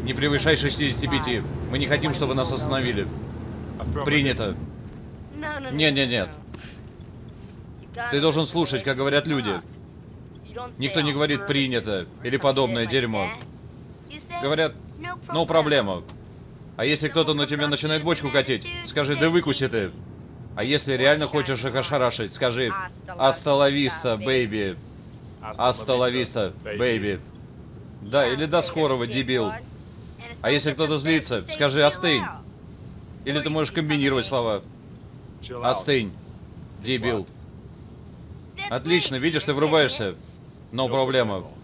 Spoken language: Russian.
Не превышай 65. Мы не хотим, чтобы нас остановили. Принято. Нет. Ты должен слушать, как говорят люди. Никто не говорит «принято» или подобное дерьмо. Говорят «no проблема». А если кто-то на тебя начинает бочку катить, скажи «да выкуси ты». А если реально хочешь их ошарашить, скажи «Hasta la vista, baby». «Hasta la vista, baby». Да, или «до скорого, дебил». А если кто-то злится, скажи «остынь». Или ты можешь комбинировать слова. «Остынь, дебил». Отлично, видишь, ты врубаешься. Но проблема.